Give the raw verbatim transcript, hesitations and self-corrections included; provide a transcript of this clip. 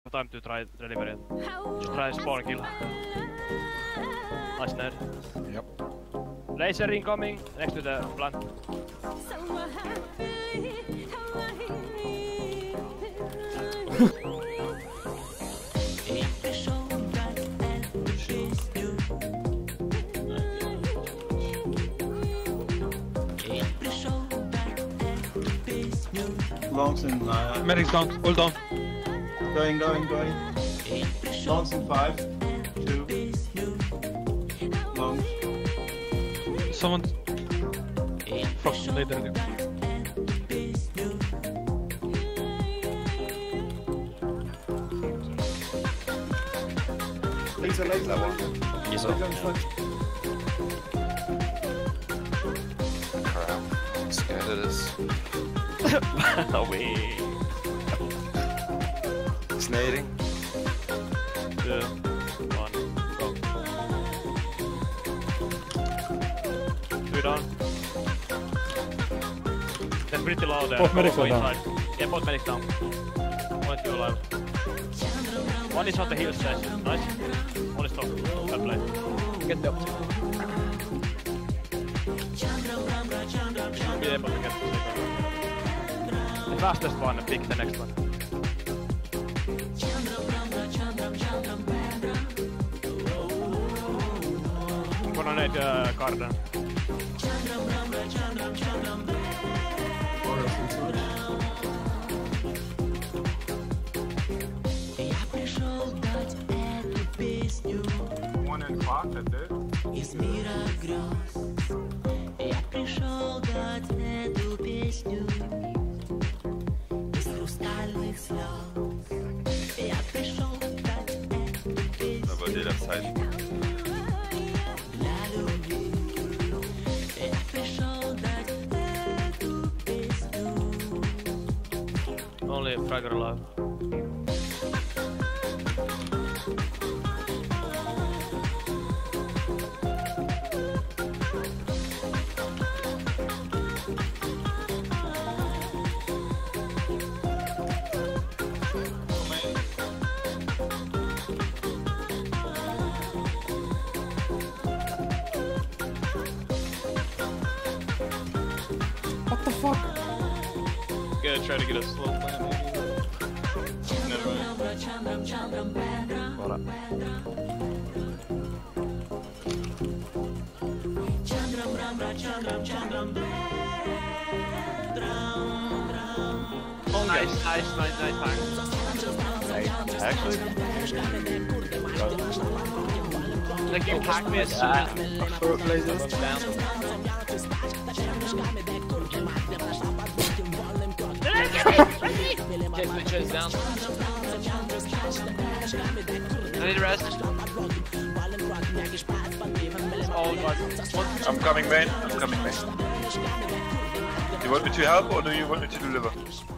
time to try deliver it. Just try spawn kill. Nice nade. Yep. Laser incoming next to the plant. Longs in uh, Medic's down, all down. Going, going, going. Longs in five, two. Long. Someone. Fuck, they did it. Laser, laser, one. He's up. Crap. I'm scared of this. Away. Snading. Two. One. Go. Two down. They're pretty low there. Both medics are inside. Yeah, both medics down. One two alive. One is on the hill station. Nice. One is top. Well played. Get the opposite. Should be able to get the second. The fastest one, pick the next one. I'm gonna need uh, garden. One and five, that's it. Из мира грез я пришел дать эту песню. Из хрустальных слез я пришел дать эту песню. Aber der Zeit. Для любви я пришел дать эту песню. Only a fragger alive. What the fuck? Gonna try to get a slow plan maybe. Never mind. Voilà. Oh, nice, nice, nice, nice time. Actually, Like you pack me as soon as Short lasers. down. Take the chest down. I need a rest. Oh, God. I'm coming, man. I'm coming, man. You want me to help or do you want me to deliver?